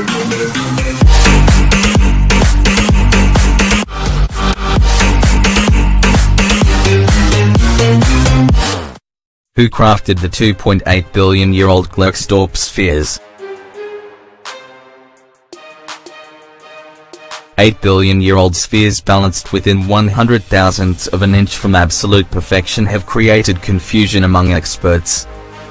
Who crafted the 2.8 billion-year-old Klerksdorp spheres? 8-billion-year-old spheres balanced within 100,000ths of an inch from absolute perfection have created confusion among experts.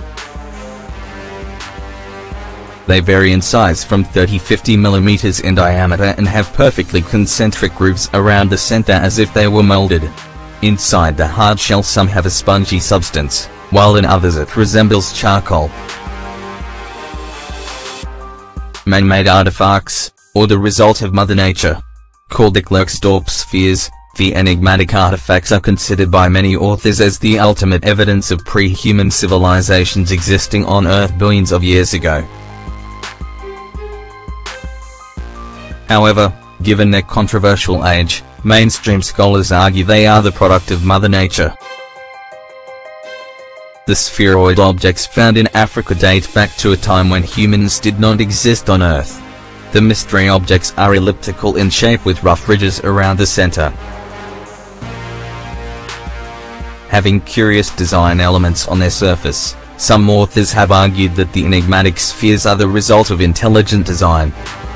They vary in size from 30–50 mm in diameter and have perfectly concentric grooves around the center as if they were molded. Inside the hard shell some have a spongy substance, while in others it resembles charcoal. Man-made artifacts, or the result of Mother Nature. Called the Klerksdorp spheres, the enigmatic artifacts are considered by many authors as the ultimate evidence of pre-human civilizations existing on Earth billions of years ago. However, given their controversial age, mainstream scholars argue they are the product of Mother Nature. The spheroid objects found in Africa date back to a time when humans did not exist on Earth. The mystery objects are elliptical in shape with rough ridges around the center. Having curious design elements on their surface, some authors have argued that the enigmatic spheres are the result of intelligent design.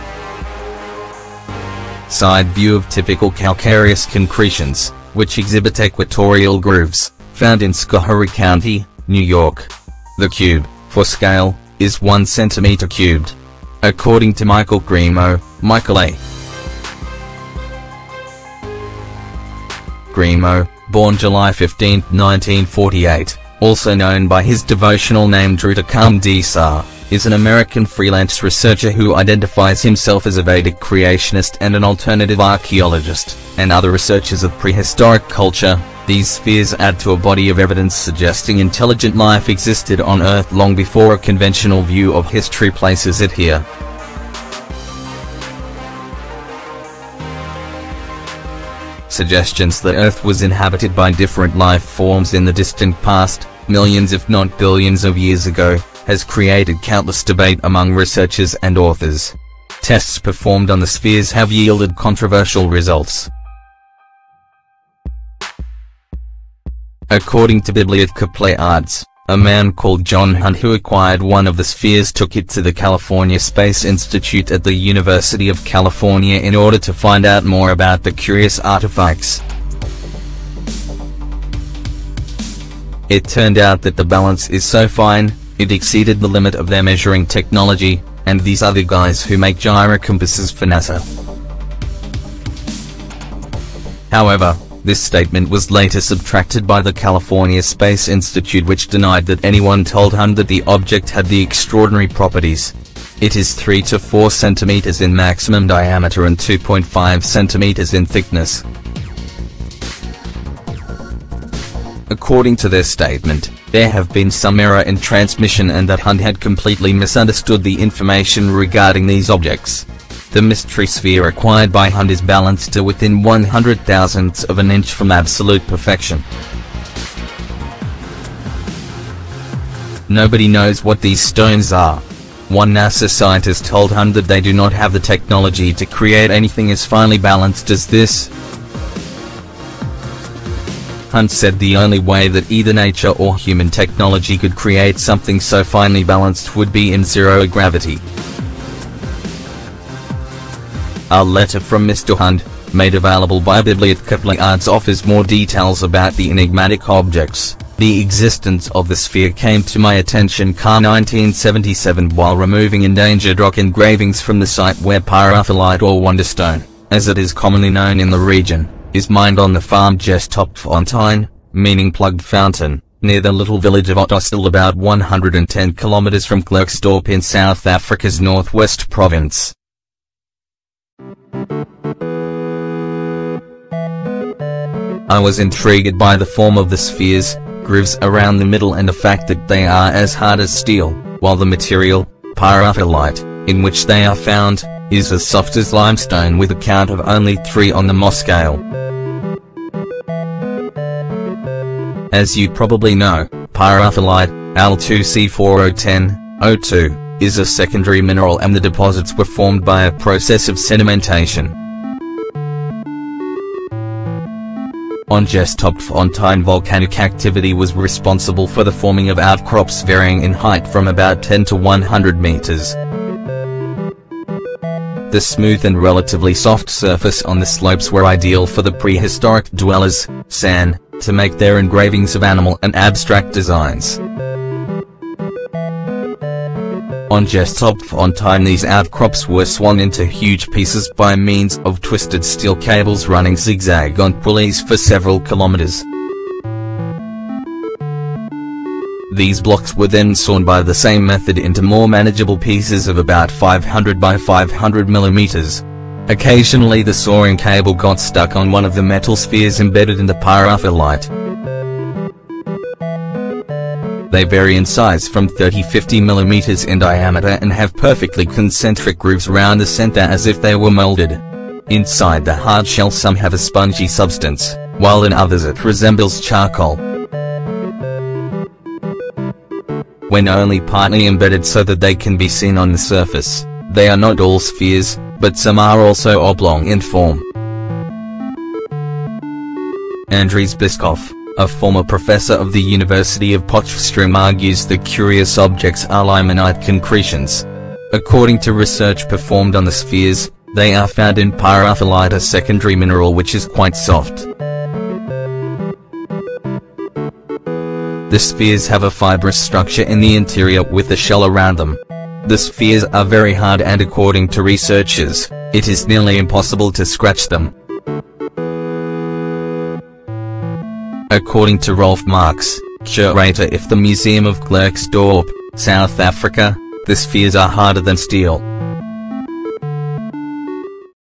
Side view of typical calcareous concretions, which exhibit equatorial grooves, found in Schoharie County, New York. The cube, for scale, is 1 centimeter cubed. According to Michael A. Grimo, born July 15, 1948, also known by his devotional name Drutakam Desar, is an American freelance researcher who identifies himself as a Vedic creationist and an alternative archaeologist, and other researchers of prehistoric culture. These spheres add to a body of evidence suggesting intelligent life existed on Earth long before a conventional view of history places it here. Suggestions that Earth was inhabited by different life forms in the distant past, millions if not billions of years ago, has created countless debate among researchers and authors. Tests performed on the spheres have yielded controversial results. According to Bibliotheca Pleiades, a man called John Hunt who acquired one of the spheres took it to the California Space Institute at the University of California in order to find out more about the curious artifacts. It turned out that the balance is so fine, it exceeded the limit of their measuring technology, and these are the guys who make gyrocompasses for NASA. However, this statement was later subtracted by the California Space Institute, which denied that anyone told Hunt that the object had the extraordinary properties. It is 3 to 4 centimeters in maximum diameter and 2.5 centimeters in thickness. According to their statement, there have been some error in transmission and that Hunt had completely misunderstood the information regarding these objects. The mystery sphere acquired by Hunt is balanced to within 100,000ths of an inch from absolute perfection. Nobody knows what these stones are. One NASA scientist told Hunt that they do not have the technology to create anything as finely balanced as this. Hunt said the only way that either nature or human technology could create something so finely balanced would be in zero gravity. A letter from Mr. Hunt, made available by Bibliotheca Pleiades, offers more details about the enigmatic objects. The existence of the sphere came to my attention ca 1977 while removing endangered rock engravings from the site where pyrophyllite or wonderstone, as it is commonly known in the region, is mined on the farm Gestopfontein, meaning plugged fountain, near the little village of Ottosdal about 110 kilometers from Klerksdorp in South Africa's northwest province. I was intrigued by the form of the spheres, grooves around the middle and the fact that they are as hard as steel, while the material, pyrophyllite, in which they are found, is as soft as limestone with a count of only 3 on the Mohs scale. As you probably know, pyrophyllite, Al2C4010, O2, is a secondary mineral, and the deposits were formed by a process of sedimentation. On Klerksdorp, volcanic activity was responsible for the forming of outcrops varying in height from about 10 to 100 meters. The smooth and relatively soft surface on the slopes were ideal for the prehistoric dwellers, San, to make their engravings of animal and abstract designs. On Klerksdorp, these outcrops were swung into huge pieces by means of twisted steel cables running zigzag on pulleys for several kilometers. These blocks were then sawn by the same method into more manageable pieces of about 500 by 500 millimeters. Occasionally the sawing cable got stuck on one of the metal spheres embedded in the pyrophyllite. They vary in size from 30–50 millimeters in diameter and have perfectly concentric grooves around the center as if they were molded. Inside the hard shell some have a spongy substance, while in others it resembles charcoal. When only partly embedded so that they can be seen on the surface, they are not all spheres, but some are also oblong in form. Andrzej Biskov, a former professor of the University of Potchefstroom, argues the curious objects are limonite concretions. According to research performed on the spheres, they are found in pyrophyllite, a secondary mineral which is quite soft. The spheres have a fibrous structure in the interior with a shell around them. The spheres are very hard and according to researchers, it is nearly impossible to scratch them. According to Rolf Marx, curator of the Museum of Klerksdorp, South Africa, the spheres are harder than steel.